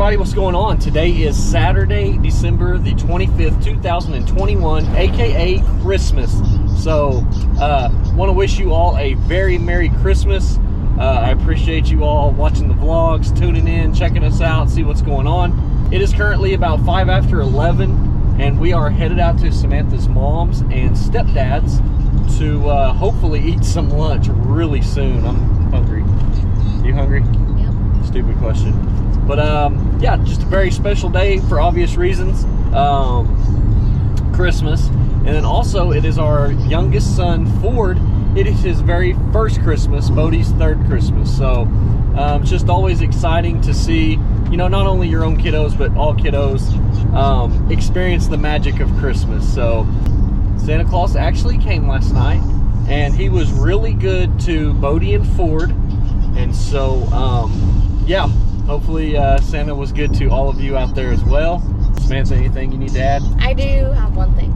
everybody, what's going on? Today is Saturday, December the 25th, 2021, aka Christmas. So, want to wish you all a very Merry Christmas. I appreciate you all watching the vlogs, tuning in, checking us out, see what's going on. It is currently about 5 after 11, and we are headed out to Samantha's mom's and stepdad's to hopefully eat some lunch really soon. I'm hungry. You hungry? Yep. Stupid question. But yeah, just a very special day for obvious reasons. Christmas. And then also it is our youngest son, Ford. It is his very first Christmas, Bodie's third Christmas. So it's just always exciting to see, you know, not only your own kiddos, but all kiddos experience the magic of Christmas. So Santa Claus actually came last night, and he was really good to Bodie and Ford. And so, yeah, hopefully Santa was good to all of you out there as well. Samantha, anything you need to add? I do have one thing.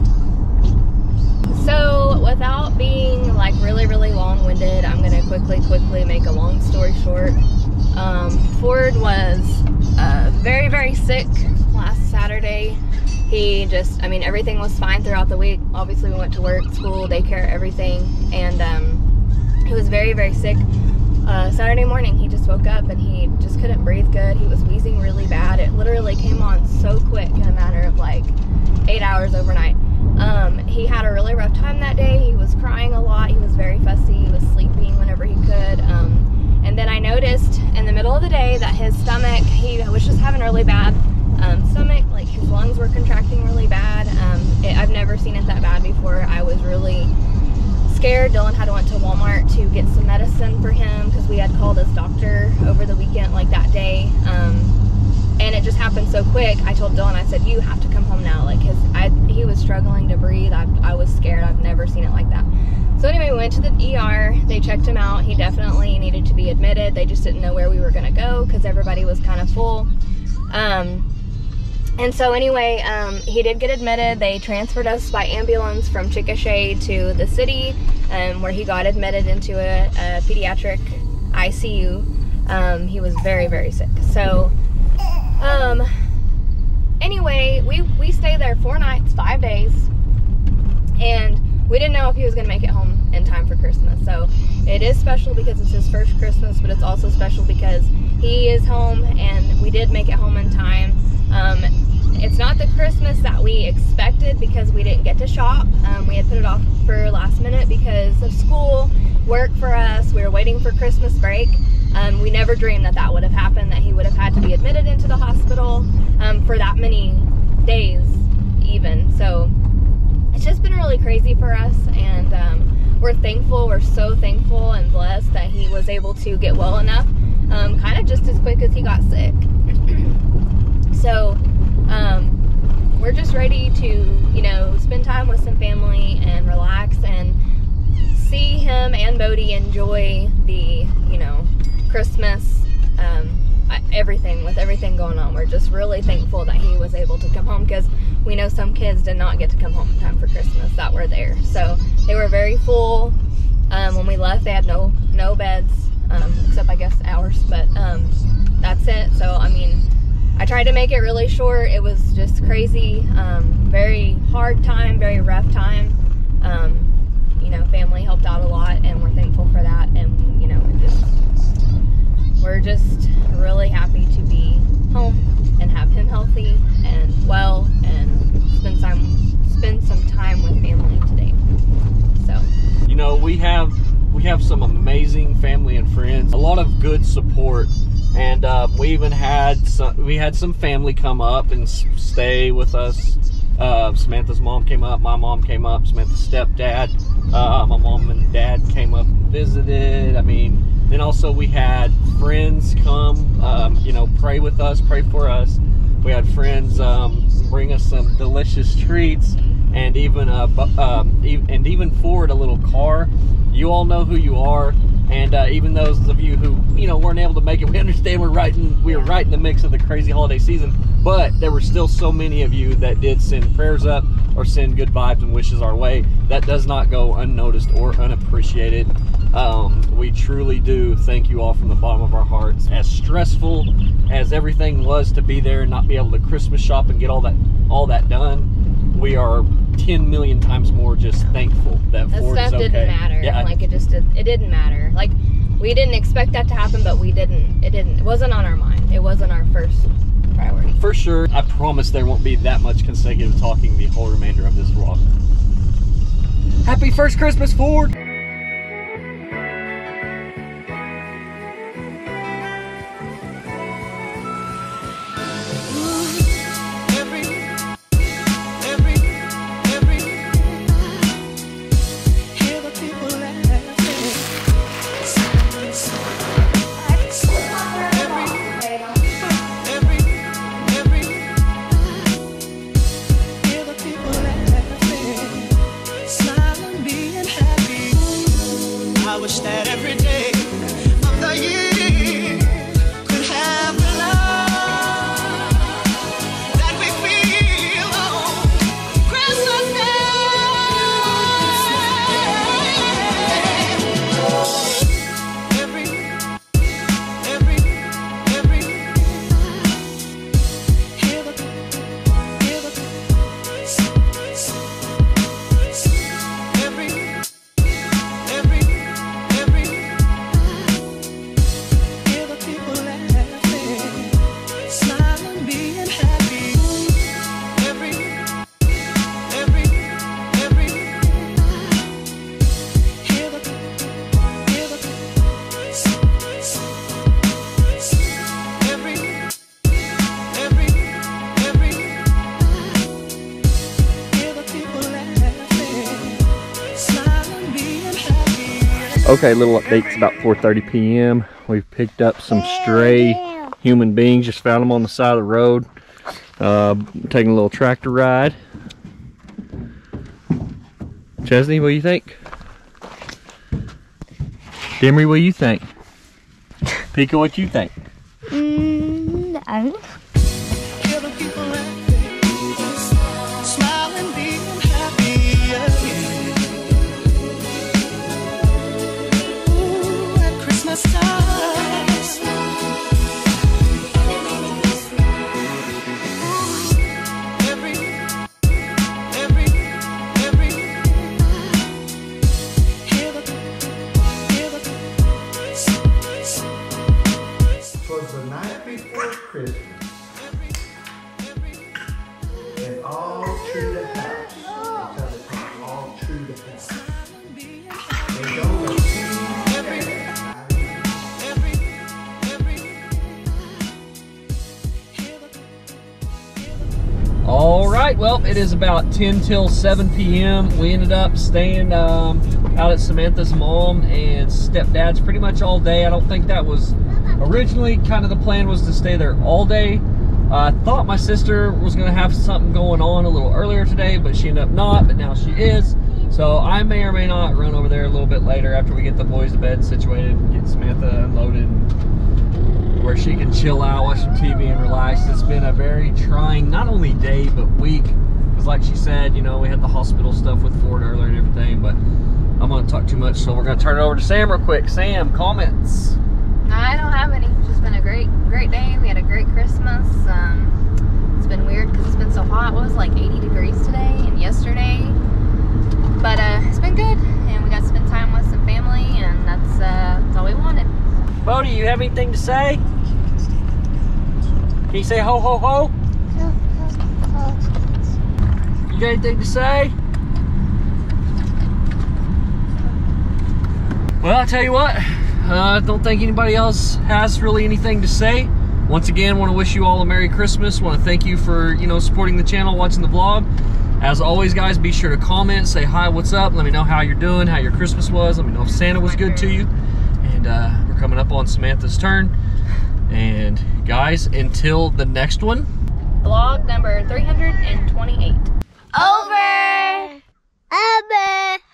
So without being like really long-winded, I'm gonna quickly make a long story short. Ford was very sick last Saturday. He just, I mean, everything was fine throughout the week. Obviously we went to work, school, daycare, everything, and he was very sick. Saturday morning he just woke up and he just couldn't breathe good. He was wheezing really bad. It literally came on so quick in a matter of like 8 hours overnight. He had a really rough time that day. He was crying a lot. He was very fussy. He was sleeping whenever he could. And then I noticed in the middle of the day that his stomach, he was just having really bad stomach, like his lungs were contracting really bad. I've never seen it that bad before. I was really scared. Dylan had went to Walmart to get some medicine for him because we had called his doctor over the weekend, like that day. And it just happened so quick. I told Dylan, I said, you have to come home now. Like he was struggling to breathe. I was scared. I've never seen it like that. So anyway, we went to the ER. They checked him out. He definitely needed to be admitted. They just didn't know where we were going to go because everybody was kind of full. And so anyway, he did get admitted. They transferred us by ambulance from Chickasha to the city, where he got admitted into a pediatric ICU. He was very sick. So anyway, we stayed there 4 nights, 5 days, and we didn't know if he was going to make it home in time for Christmas. So it is special because it's his first Christmas, but it's also special because he is home and we did make it home in time. It's not the Christmas that we expected because we didn't get to shop. We had put it off for last minute because of school, work for us. We were waiting for Christmas break. We never dreamed that that would have happened, that he would have had to be admitted into the hospital for that many days even. So it's just been really crazy for us, and we're thankful. We're so thankful and blessed that he was able to get well enough, kind of just as quick as he got sick. So we're just ready to, you know, spend time with some family and relax and see him and Bodie enjoy the, you know, Christmas, everything, with everything going on. We're just really thankful that he was able to come home, because we know some kids did not get to come home in time for Christmas that were there. So they were very full. When we left, they had no beds, except I guess ours, but that's it. So I mean, I tried to make it really short. It was just crazy, very hard time, very rough time. You know, family helped out a lot, and we're thankful for that. And you know, we're just really happy to be home and have him healthy and well, and spend some time with family today. So, you know, we have some amazing family and friends, a lot of good support. And we even had some family come up and stay with us. Samantha's mom came up, my mom came up, Samantha's stepdad, my mom and dad came up and visited. I mean, then also we had friends come, you know, pray with us, pray for us. We had friends bring us some delicious treats, and even Ford a little car. You all know who you are. And even those of you who, you know, weren't able to make it, we understand we were right in the mix of the crazy holiday season. But there were still so many of you that did send prayers up or send good vibes and wishes our way. That does not go unnoticed or unappreciated. We truly do thank you all from the bottom of our hearts. As stressful as everything was to be there and not be able to Christmas shop and get all that done, we are 10 million times more just thankful that Ford is okay. That stuff didn't matter. Yeah, like it didn't matter. Like we didn't expect that to happen, but it wasn't on our mind. It wasn't our first priority. For sure. I promise there won't be that much consecutive talking the whole remainder of this vlog. Happy first Christmas, Ford! I wish that every day of the year could have the love that we feel on Christmas Day. Every Okay, little update. It's about 4:30 p.m. We've picked up some stray human beings. Just found them on the side of the road. Taking a little tractor ride. Chesney, what do you think? Demery, what do you think? Pika, what you think? No. Twas the night before Christmas, and all through the house, until it was all through the house. They don't All right, well, it is about 10 till 7 p.m. We ended up staying out at Samantha's mom and stepdad's pretty much all day. I don't think that was originally kind of the plan, was to stay there all day. I thought my sister was going to have something going on a little earlier today, but she ended up not, but now she is. So I may or may not run over there a little bit later after we get the boys to bed situated, get Samantha unloaded, where she can chill out, watch some TV and relax. It's been a very trying, not only day, but week. Because like she said, you know, we had the hospital stuff with Ford earlier and everything, but I'm gonna talk too much, so we're gonna turn it over to Sam real quick. Sam, comments? I don't have any. It's just been a great day. We had a great Christmas. It's been weird because it's been so hot. It was like 80 degrees today and yesterday. But it's been good, and we got to spend time with some family, and that's all we wanted. Bodie, you have anything to say? Can you say ho ho ho? You got anything to say? Well, I'll tell you what, I don't think anybody else has really anything to say. Once again, want to wish you all a Merry Christmas. Want to thank you for, you know, supporting the channel, watching the vlog. As always, guys, be sure to comment, say hi, what's up, let me know how you're doing, how your Christmas was, let me know if Santa was good to you. And we're coming up on Samantha's turn. And guys, until the next one. Vlog number 328. Over.